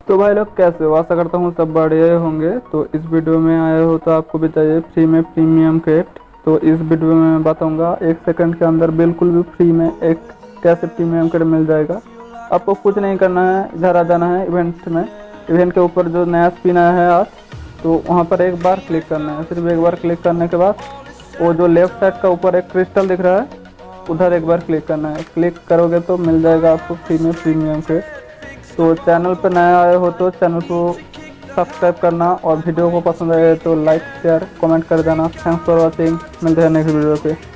तो भाई लोग कैसे हो, आशा करता हूँ सब बढ़िया होंगे। तो इस वीडियो में आए हो तो आपको भी चाहिए फ्री में प्रीमियम क्रिप्ट। तो इस वीडियो में मैं बताऊंगा 1 सेकंड के अंदर बिल्कुल भी फ्री में एक कैसे प्रीमियम क्रिप्ट मिल जाएगा। आपको कुछ नहीं करना है, इधर आ जाना है इवेंट में। इवेंट के ऊपर जो नया स्पिन आया है आज, तो वहाँ पर एक बार क्लिक करना है। सिर्फ एक बार क्लिक करने के बाद वो जो लेफ्ट साइड का ऊपर एक क्रिस्टल दिख रहा है, उधर एक बार क्लिक करना है। क्लिक करोगे तो मिल जाएगा आपको फ्री में प्रीमियम क्रिप्ट। तो चैनल पर नया आए हो तो चैनल को सब्सक्राइब करना, और वीडियो को पसंद आए तो लाइक शेयर कमेंट कर देना। थैंक्स फॉर वॉचिंग, मिलते हैं नेक्स्ट वीडियो पे।